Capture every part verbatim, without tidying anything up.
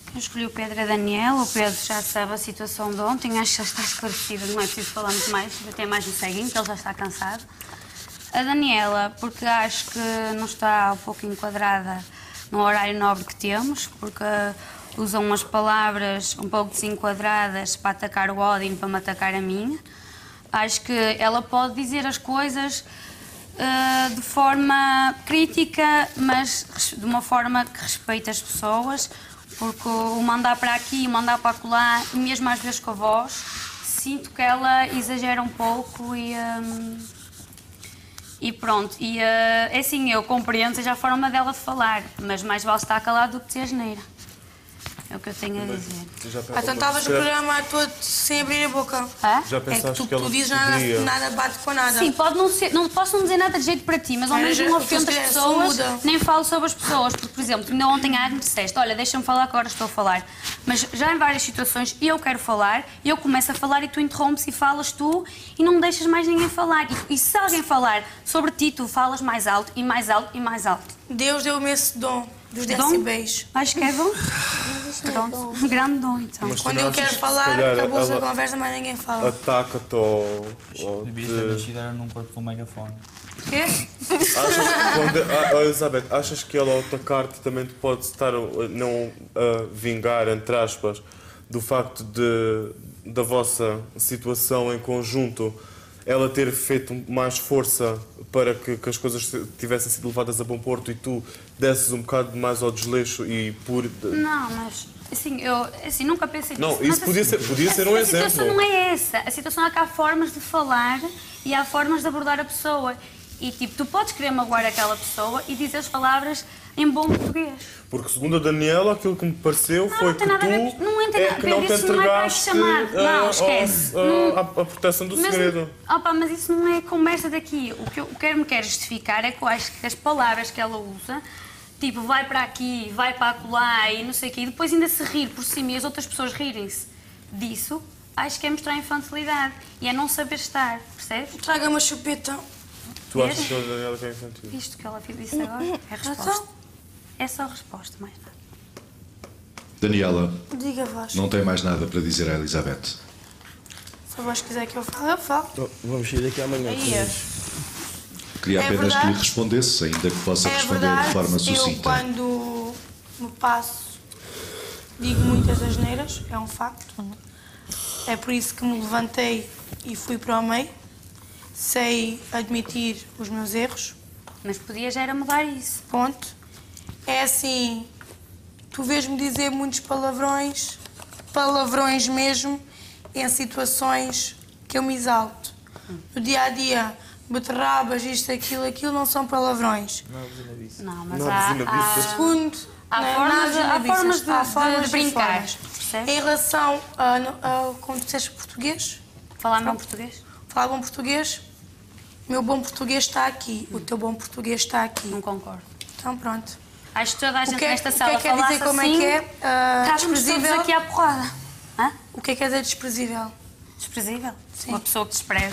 Eu escolhi o Pedro e a Daniela. O Pedro já sabe a situação de ontem, acho que já está esclarecida, não é preciso falar muito mais, até mais no seguinte, ele já está cansado. A Daniela, porque acho que não está um pouco enquadrada no horário nobre que temos, porque usam umas palavras um pouco desenquadradas para atacar o Odin, para me atacar a mim. Acho que ela pode dizer as coisas uh, de forma crítica, mas de uma forma que respeita as pessoas, porque o mandar para aqui, o mandar para acolá, e mesmo às vezes com a voz, sinto que ela exagera um pouco e... Um, E pronto, e uh, é assim, eu compreendo seja a forma dela de falar, mas mais vale estar calado do que dizer asneira. É o que eu tenho a dizer. Ah, então estavas no programa todo sem abrir a boca. Ah? Já pensaste é que tu, que tu dizes nada, nada bate com nada. Sim, pode não ser, não posso não dizer nada de jeito para ti, mas ao menos não ofendo as pessoas, nem falo sobre as pessoas. Porque, por exemplo, ainda ontem a Agnes disseste, olha, deixa-me falar que agora estou a falar. Mas já em várias situações eu quero falar, eu começo a falar e tu interrompes e falas tu e não deixas mais ninguém falar. E, e se alguém falar sobre ti, tu falas mais alto e mais alto e mais alto. Deus deu-me esse dom. Dos decibéis. Acho que é bom. Pronto, um grande dom, então. Mas quando eu quero falar, acabou-se a conversa, mas ninguém fala. Ataca-te ou... ou devias ter nascido era num corpo com um megafone. O quê? Achas que quando, ah, Elizabeth, achas que ela ao atacar-te também te pode estar a não a vingar, entre aspas, do facto de, da vossa situação em conjunto, ela ter feito mais força para que, que as coisas tivessem sido levadas a bom porto e tu desses um bocado mais ao desleixo e por... Não, mas assim, eu assim, nunca pensei nisso. Não, isso mas, podia assim, ser, podia ser um a exemplo. A situação não é essa. A situação é que há formas de falar e há formas de abordar a pessoa. E tipo, tu podes querer magoar aquela pessoa e dizer as palavras em bom português. Porque segundo a Daniela, aquilo que me pareceu não, foi não que tu nada a ver, não é que não te entregaste não é para não, esquece. A, a, não, a, a proteção do mas, segredo. Opa, mas isso não é conversa daqui. O que eu quero me quer justificar é que eu acho que as palavras que ela usa, tipo, vai para aqui, vai para acolá e não sei o quê, e depois ainda se rir por cima e as outras pessoas rirem-se disso, acho que é mostrar infantilidade e é não saber estar, percebes? Traga uma chupeta. Tu achas que a Daniela é infantil? Isto que ela disse agora é a resposta. É só a resposta, mais nada. Daniela, diga voz. Não tem mais nada para dizer à Elizabeth. Se a voz quiser que eu fale, eu falo. Oh, vamos ir daqui amanhã. Queria é apenas verdade. que lhe respondesse, ainda que possa é responder verdade. de forma sucinta. Eu, quando me passo, digo muitas asneiras, é um facto. É por isso que me levantei e fui para o meio. Sei admitir os meus erros. Mas podia já era mudar isso. Ponto. É assim, tu vês-me dizer muitos palavrões, palavrões mesmo, em situações que eu me exalto. No dia-a-dia, beterrabas, isto, aquilo, aquilo, não são palavrões. Não, abusina disso. Não, mas não, há, há... Segundo, há não, formas, nada há formas de, há formas de brincar. Em relação a, a como tu disseste português... Falar bom português? Falar bom português... O meu bom português está aqui, o teu bom português está aqui. Não concordo. Então pronto. Acho que toda a gente que é, nesta sala o que é que quer dizer como assim, é que é? Uh, desprezível aqui à porrada. Hã? O que é que quer dizer desprezível? Desprezível? Sim. Uma pessoa que despreza.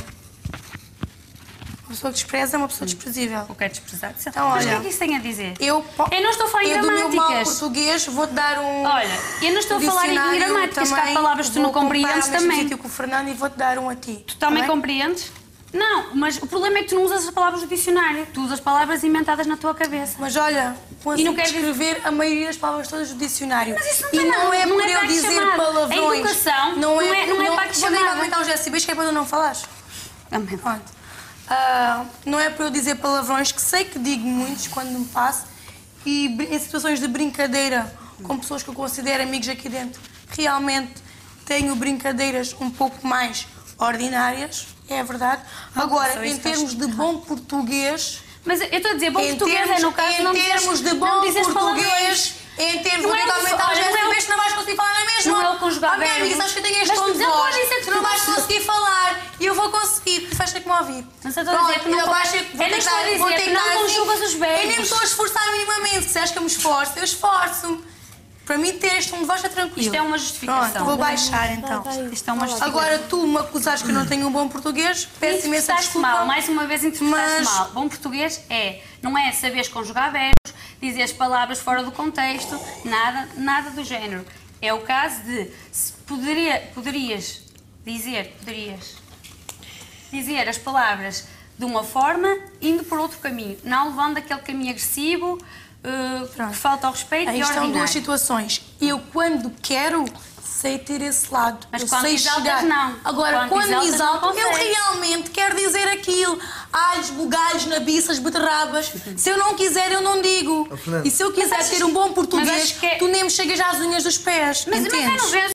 Uma pessoa que despreza é uma pessoa desprezível. O que é desprezar? Então, mas olha, o que é que isso tem a dizer? Eu, eu não estou a falar em eu gramáticas. do meu mal português vou-te dar um Olha, eu não estou a falar em gramáticas, que há palavras que tu não compreendes também. Vou com o Fernando e vou-te dar um a ti. Tu também tá compreendes? Não, mas o problema é que tu não usas as palavras do dicionário. Tu usas palavras inventadas na tua cabeça. Mas olha, consigo e não quero escrever a maioria das palavras todas do dicionário. Mas isso não e tem não nada. é não por é eu dizer chamar. palavrões. A educação não é, não é, não é para que chamar. Vou aumentar os decibéis que é para tu não falares. Também. Pronto. Uh, não é para eu dizer palavrões, que sei que digo muitos quando me passo, e em situações de brincadeira com pessoas que eu considero amigos aqui dentro, realmente tenho brincadeiras um pouco mais ordinárias, é verdade. Agora, em termos de bom português... Mas eu estou a dizer, bom português é no caso... Em termos de bom português... Em termos de aumentar os decibéis, não vais conseguir falar na mesma. Não é o conjugar verbos. Ok, amiga, sabes que eu tenho este tom de voz. Tu não vais conseguir falar. E eu vou conseguir, porque vais ter que me ouvir. Mas eu estou a dizer que não vais ter que... Eu nem estou a dizer que não conjugas os verbos. Eu nem me estou a esforçar minimamente. Se achas que eu me esforço, eu esforço-me. Para mim, ter este tom de voz é tranquilo. Isto é uma justificação. Pronto, vou baixar então. Isto é uma justificação. Agora, tu me acusares que eu não tenho um bom português, peço imensa desculpa. Mal, mais uma vez interpretaste mas... mal. Bom português é, não é saberes conjugar verbos, dizer as palavras fora do contexto, nada, nada do género. É o caso de se poderia, poderias dizer, poderias dizer as palavras de uma forma, indo por outro caminho, não levando aquele caminho agressivo, uh, que falta ao respeito Aí e estão ordinário. duas situações. Eu, quando quero, sei ter esse lado. Mas eu quando sei exaltas, chegar. não. Agora, Quando quando, exaltas, me exalto, não eu consegues. realmente quero dizer aquilo. Alhos, bugalhos, nabiças, beterrabas. Se eu não quiser, eu não digo. Oh, Fernando. E se eu quiser Mas ter acho- um bom mas português, acho que é- tu nem me chegas às unhas dos pés. Mas, mas eu entendes? não vejo